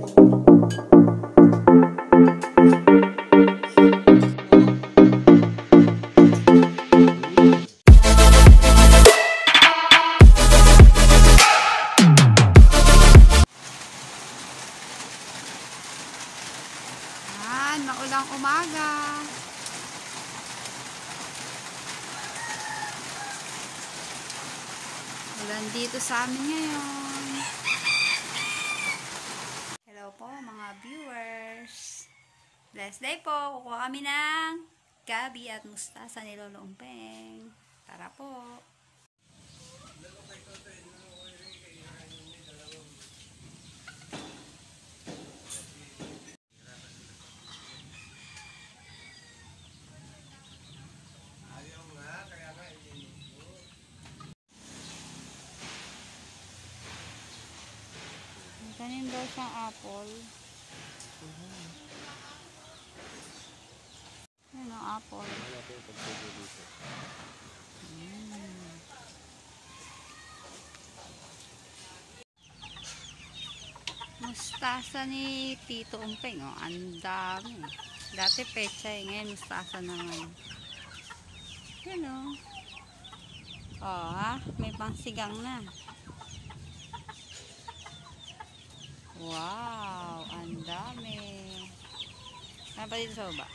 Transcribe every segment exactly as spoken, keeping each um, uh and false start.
Maulang umaga. Ulan dito sa amin ngayon. Hello po mga viewers. Blessed day po. Kukuha kami ng gabi at mustasa ni Lolo Umpeng. Tara po. Kanin daw siyang apple. Yan ang apple. Mm. Mustasa ni Tito Umpeng. Oh, ang dami. Dati pechay, ngayon mustasa naman. Yan o. Oh, ha? May pangsigang na. Wow, ang dami. Ano pa dito sa baba?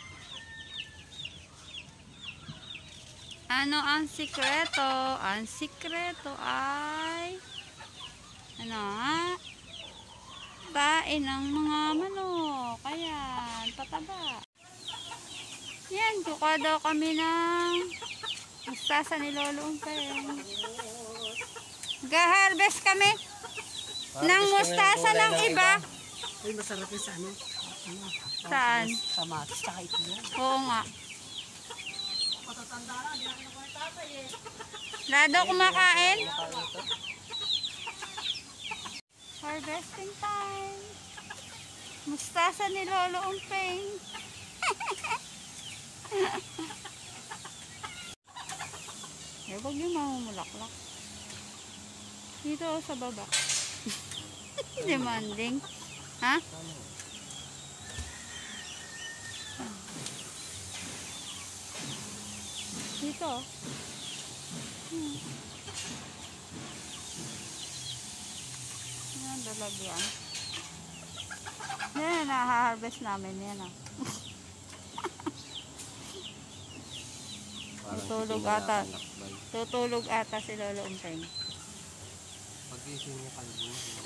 Ano ang sikreto? Ang sikreto ay ano ha? Tain ng mga manok. Ayan, pataba. Yan, kukuha daw kami ng mustasa ni Lolo Umpeng. Ga-harvest kami ng mustasa ng iba. Ay, masarap yung sa ano? Saan? Kamatis, tsaka ito yan. Oo nga. Patatanda na, hindi na kinukuha yung tatay eh. Lado kumakain. Harvesting time. Mustasa ni Lolo Umpeng. Eh, huwag yung mamumulaklak. Dito sa baba. Demanding. Ha? Dito. Hmm. Yan, dalagyan. Yan, nahaharvest namin. Yan, ah. Tutulog ata. Tutulog ata si Lolo Umpeng. Pag-ising niya kalbo.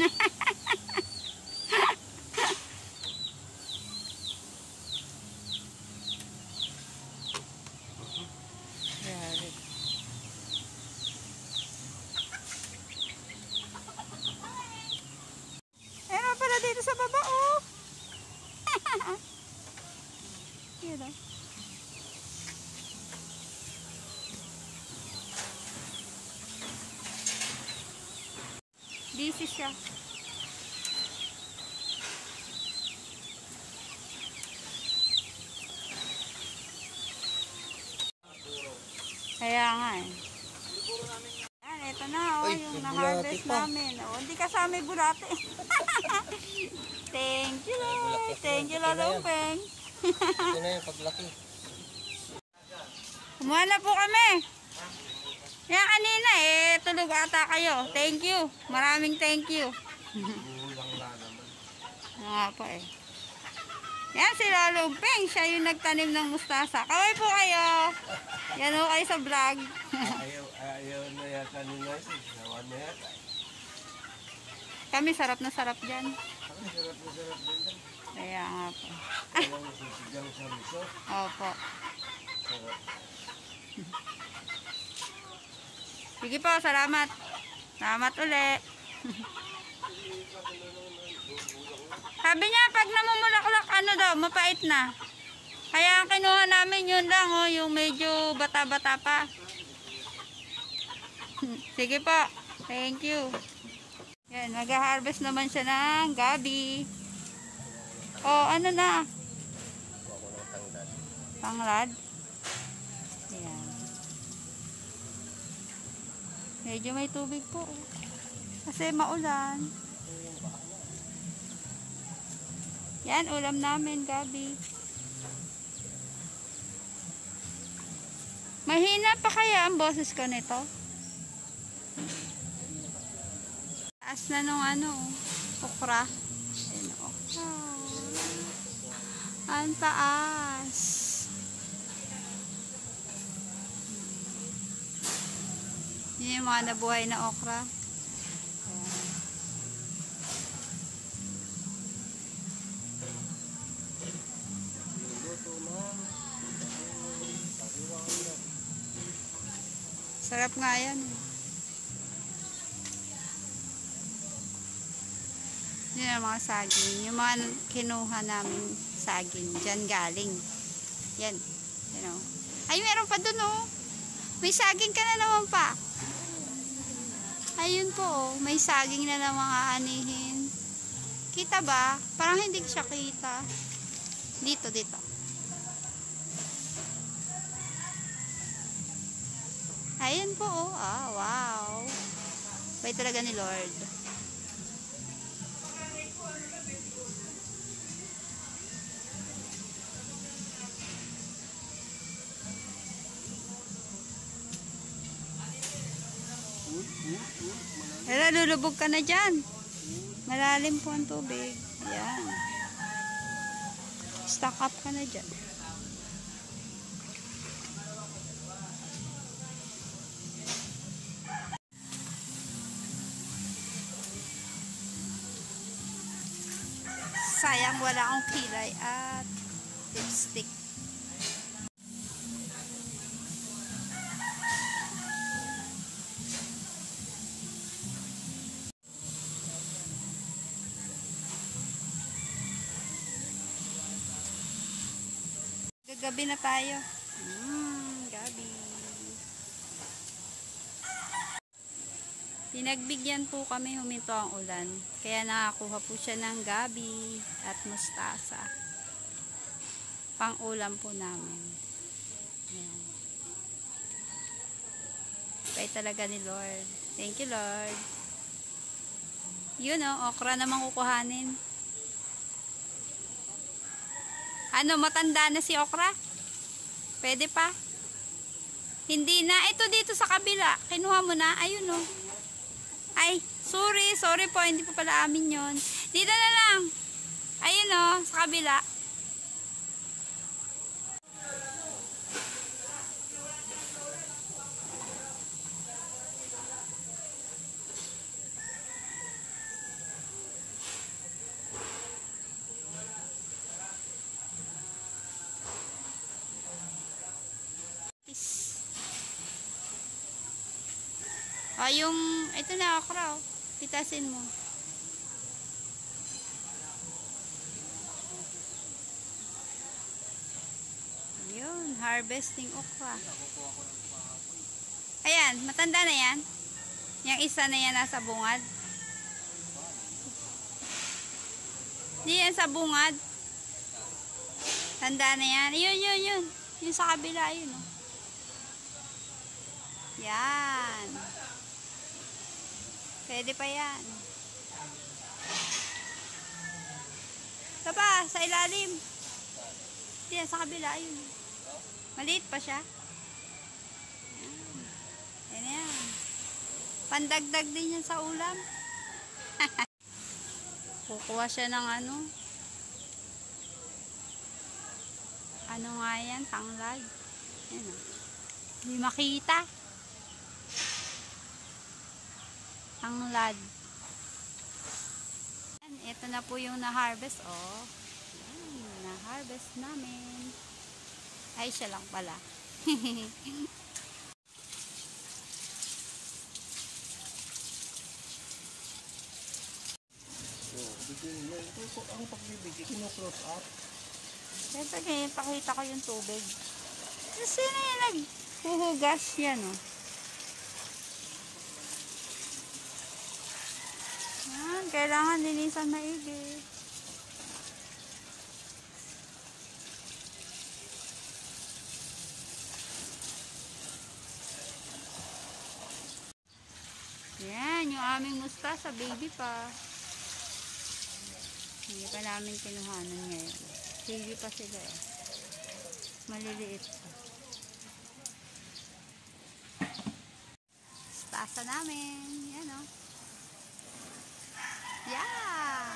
Meron pala dito sa baba, oh. Yun, oh. Busy siya. Kaya nga eh. Yan, ito na oh, Ay, yung may na-harvest bulate pa. namin. Oh, hindi kasama yung bulate. Thank you, Lord. Thank you, Lolo Umpeng. Ito na yung paglaki. Kumuha na po kami. Yan kanina eh, tulog ata kayo. Thank you. Maraming thank you. Bulang na naman. Nga po eh. Yan si Lolo Umpeng. Siya yung nagtanim ng mustasa. Kaway po kayo. Yan o kayo sa vlog. Ayaw, ayaw na yata nila siya. Nawan na yata. Kami sarap na sarap dyan. Ang sarap na sarap din lang. Kaya nga po. Ayaw na sisigang sa resort. Opo. Sarap. Sige po, salamat. Salamat uli. Sabi niya, pag namumulaklak, ano daw, mapait na. Kaya ang kinuha namin yun lang, oh, yung medyo bata-bata pa. Sige po, thank you. Yan, mag-harvest naman siya ng gabi. Oh, ano na? Ako ng tanggad. Panglad. Ayan. Medyo may tubig po. Kasi maulan. Yan, ulam namin, Gabi. Mahina pa kaya ang boses ko nito? Taas na nung ano, okra. Ayan, okra. Ang taas. Yun yung mga nabuhay na okra. Sarap nga yan. Yun ang mga saging. Yung mga kinuha namin saging. Diyan galing. Yan. You know. Ay, meron pa dun oh. May saging ka na naman pa. Ayun po oh. May saging na naman aanihin. Kita ba? Parang hindi siya kita. Dito, dito. Ayan po oh. Ah, wow. Bay talaga ni Lord. Hala, lulubog ka na dyan. Malalim po ang tubig. Ayan. Stock up ka na dyan. Sayang wala akong kilay at lipstick. Gagabi na tayo. Hmm, gabi. Pinagbigyan po kami, huminto ang ulan. Kaya nakakuha po siya ng gabi at mustasa. Pang-ulam po namin. Ayan. Kaya talaga ni Lord. Thank you, Lord. Yun o, okra naman kukuhanin. Ano, matanda na si okra? Pwede pa? Hindi na. Ito dito sa kabila. Kinuha mo na. Ayun o. Ay, sorry. Sorry po. Hindi po pala amin yon. Dito na lang. Ayun o, sa kabila. Ah, yung, ito na, okra, oh. Pitasin mo. Yun, harvesting okra. Ayan, matanda na yan. Yung isa na yan nasa bungad. Di yan sa bungad. Tanda na yan. Yun, yun, yun. Yung sa kabila, yun, oh. Yan. Pwede pa yan. Ito pa, sa ilalim. Yan, sa kabila, yun. Maliit pa siya. Yan. Yan yan. Pandagdag din yan sa ulam. Kukuha siya ng ano. Ano nga yan? Tanglad. Yan o. Hindi makita. Tanglad. Yan. Ito na po yung na-harvest. Oh. Yan. Na-harvest namin. Ay, siya lang pala. Ang pagbibigay, kino-close up. Siyempre, kaya pakita ko yung tubig. Sino yung naghuhugas yan, oh? Yan, kailangan linisan maigi. Yan, yung aming mustasa, baby pa. Hindi pa namin kinuhanan ngayon. Sige pa sila eh. Maliliit pa. Tasa namin. Yan o. Yan.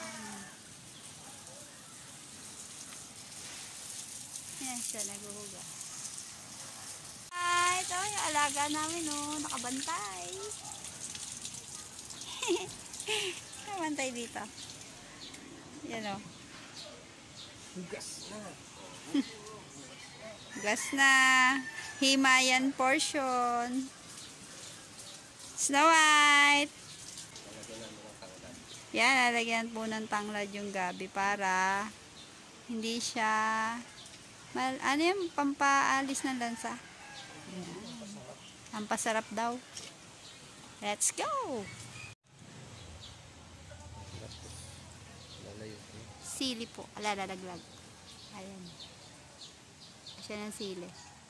Yan siya, naghuhugas. Ay, ito yung alaga namin o. Nakabantay. Nakabantay dito. Yan o. Hugas na. Gas na. Himayan portion. Snow White. Yan, lalagyan po ng tanglad yung gabi para hindi siya mal, ano yung pampaalis ng lansa. Ang pasarap daw. Let's go! Sili po. Alalaglag. Ayan. Siya ng sili.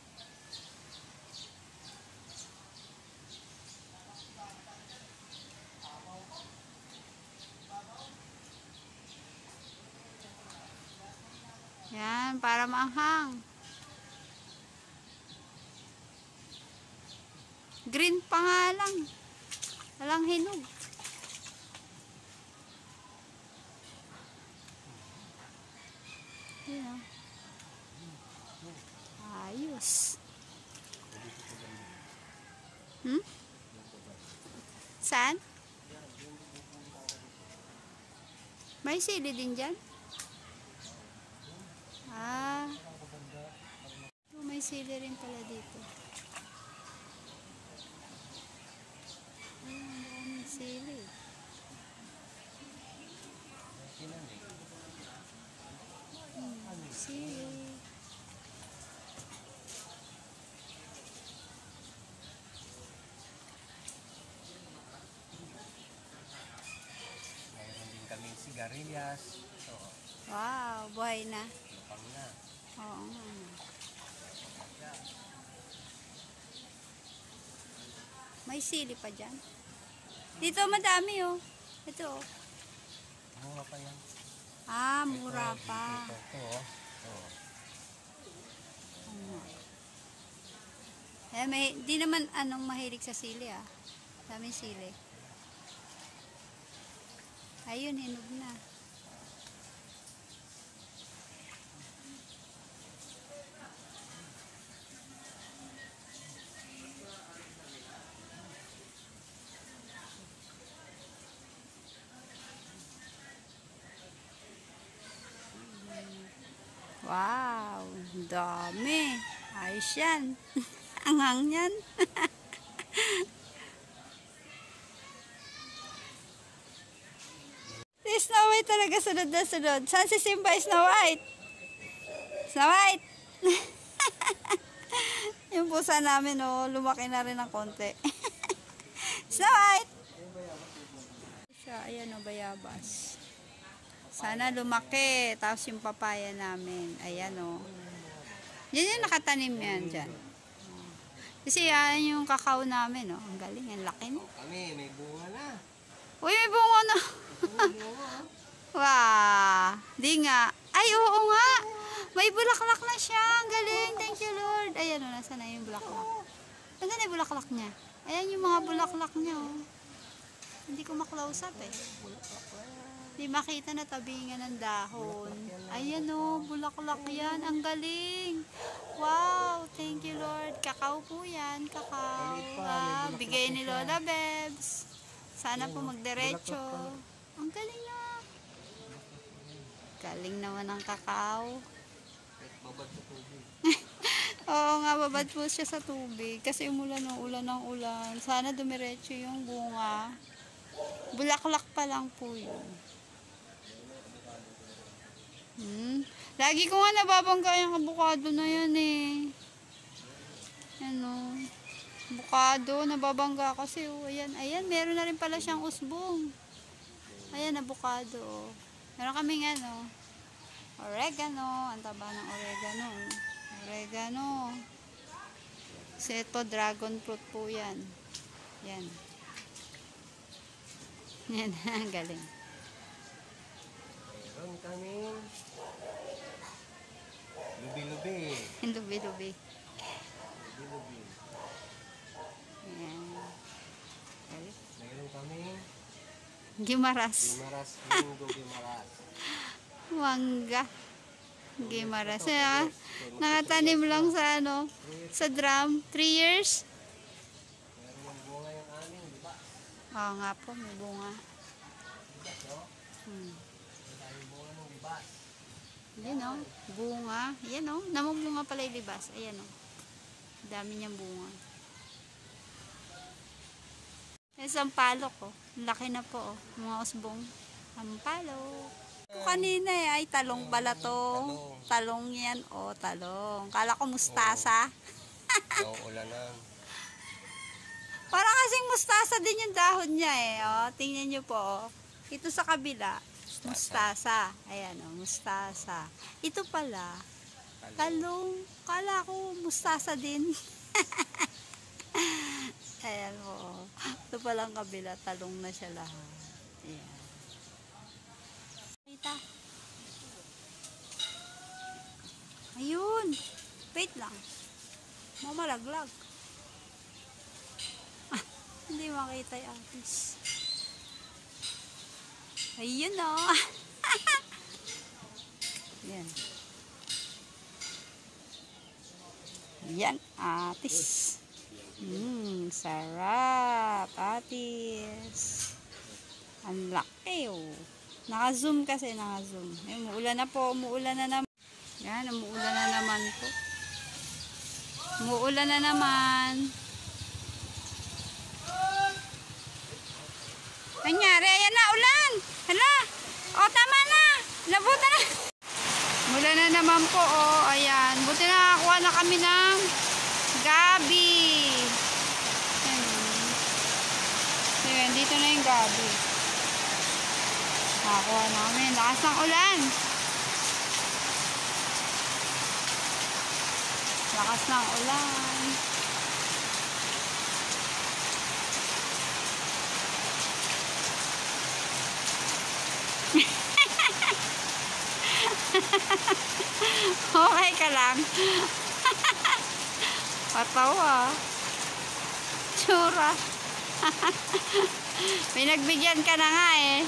Yan, para maanghang. Green pa nga lang. Walang hinog. Yan. Ayos. Hmm? Saan? May sili din dyan? Ah. Oh, may sili rin pala dito. Ay, ang daming sili. Hmm, sili. Mayroon din kaming sigarilyas. So, Wow, buhay na. lupang na. Oo nga. May sili pa dyan. Dito madami oh. Ito oh. Mura pa yan. Ah, mura pa. Ito, ito, oh. Oh. Ano? Eh, may, di naman anong mahilig sa sili ah. Daming sili. Ayun, hinog na. Wow, dami. Ayos yan. Anghang yan. Si Snow White talaga sunod na sunod. Saan si Simba Snow White? Snow White! Yung pusa namin, oh, lumaki na rin ng konti. Snow White! Siya, ayan, oh, bayabas. Sana lumaki. Tapos yung papaya namin. Ayan o. Oh. Yan yung nakatanim yan dyan. Kasi yan yung kakao namin o. Oh. Ang galing. Ang laki no. Kami, may bunga na. Uy, may bunga na. Wow. Di nga. Ay, oo nga. May bulaklak na siya. Ang galing. Thank you, Lord. Ayan o. Oh, nasa na yung bulaklak. Ang ganda yung bulaklak niya. Ayan yung mga bulaklak niya o. Oh. Hindi ko maklose up eh. Di makita na tabingan ng dahon. Ayan o, bulaklak yan. Ang galing. Wow, thank you Lord. Kakao po yan, kakao. Ah, bigay ni Lola Bebs. Sana po magdiretso. Ang galing na. Galing naman ng kakao. Babad sa tubig. Oo nga, babad po siya sa tubig. Kasi umulan ng ulan ng ulan. Sana dumiretso yung bunga. Bulaklak pa lang po yun. Hmm. Lagi ko nga nababangga yung avocado na yan eh. Yan o. Avocado, nababangga kasi oh. Ayan, ayan, meron na rin pala siyang usbong. Ayan, avocado oh. Meron kaming ano, oregano. Ang taba ng oregano. Oregano. Kasi ito, dragon fruit po yan. Yan. Yan, galing. Meron coming. Lubi-lubi. Lubi-lubi. Lubi-lubi. Ayan. Mayroon kaming Gimaras. Gimaras, Linggo Gimaras. Wangga. Gimaras. Ah, nakatanim lang sa ano, sa drum. Three years. Meron yung bunga yung aning, di ba? Oo nga po, may bunga. Libas, no? Hmm. Wala yung bunga ng libas. Yan o, bunga. Yan o, namumunga pala yung libas. Ayan o. Dami niyang bunga. Yan sa palok o. Laki na po o. Mga usbong. Sampalok. Ito kanina eh, ay talong pala to. Talong yan o, talong. Kala ko mustasa. Nauulanan. Parang kasing mustasa din yung dahon niya eh. O, tingnan niyo po o. Ito sa kabila. Mustasa. Ayan o, mustasa. Ito pala, talong. Kala ko mustasa din. Ayan po. Ito palang kabila, talong na siya lahat. Ayan. Kita. Ayun. Wait lang. Mamalaglag. Ah, hindi makita yung atis. Ayun o. Yan. Yan, atis. Mmm, sarap. Atis. Ang laki oh. Naka-zoom kasi, naka-zoom. Ay, umuulan na po, umuulan na naman. Yan, umuulan na naman po. Umuulan na naman. Kanyari, ayan na, ulan. Hala. O, tama na. Labutan na. Mula na naman po, o. Ayan. Buti na nakakuha na kami ng gabi. Ayan. Ayan, dito na yung gabi. Nakakuha na kami. Lakas ng ulan. Lakas ng ulan. Okay ka lang. Patawa. Tsura. Pinagbigyan ka na nga eh.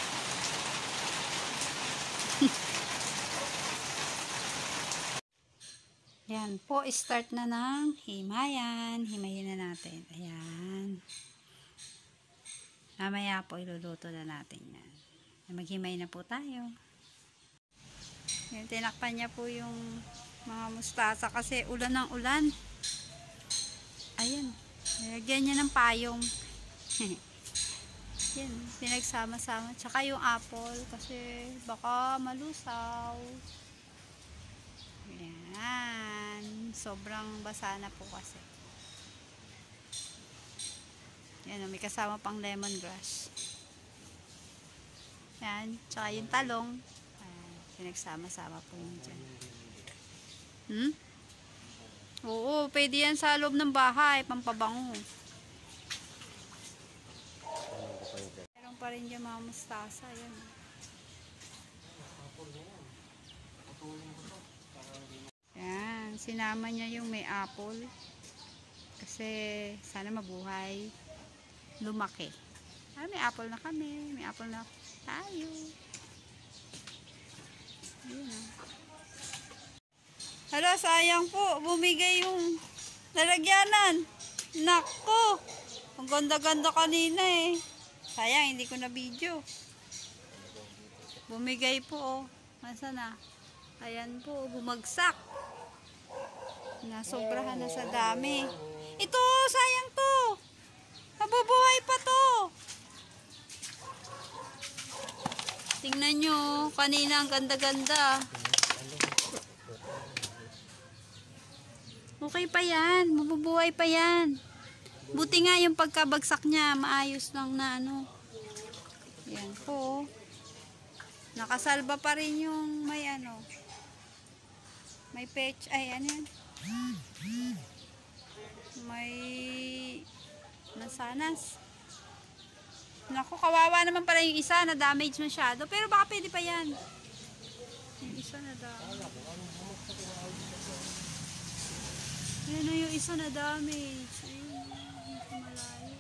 Yan po, start na ng himayan. Himayin na natin. Ayan. Mamaya po, iluluto na natin yan. Maghimay na po tayo. Yan, tinakpan niya po yung mga mustasa kasi ulan ng ulan. Ayan. Nilagyan niya ng payong. Yan, pinagsama-sama. Tsaka yung apple kasi baka malusaw. Yan. Sobrang basa na po kasi. Yan, may kasama pang lemongrass. Yan. Tsaka yung talong. Ayan, pinagsama-sama po yun dyan. Hmm? Oo, pwede yan sa loob ng bahay. Pampabango. Meron pa rin dyan mga mustasa. Yan. Yan. Sinama niya yung may apple. Kasi sana mabuhay. Lumaki. Ah, may apple na kami. May apple na tayo. Yun ah. Hala, sayang po. Bumigay yung lalagyanan. Nako. Ang ganda-ganda kanina eh. Sayang, hindi ko na video. Bumigay po oh. Masa na? Ayan po, bumagsak. Nasobrahan na sa dami. Ito, sayang to. Nabubuhay pa to. Tingnan nyo, kanina ang ganda-ganda. Okay pa yan, mabubuhay pa yan. Buti nga yung pagkabagsak niya, maayos lang na ano. Yan po. Nakasalba pa rin yung may ano. May pech, ay ano yan. May nasanas. Naku, kawawa naman pala yung isa na damage masyado. Pero baka pwede pa yan. Yung isa na damage. Yan na yung isa na damage. Ayun, medyo malayo.